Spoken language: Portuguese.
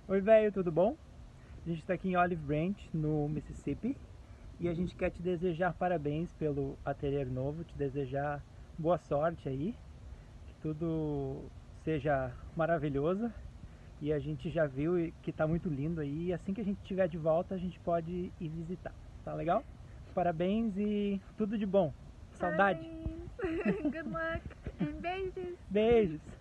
Oi, velho, tudo bom? A gente está aqui em Olive Branch, no Mississippi, e a gente quer te desejar parabéns pelo ateliê novo, te desejar boa sorte aí, que tudo seja maravilhoso. E a gente já viu que está muito lindo aí, e assim que a gente estiver de volta, a gente pode ir visitar. Tá legal? Parabéns e tudo de bom. Saudade. Parabéns. Good luck and beijos. Beijos.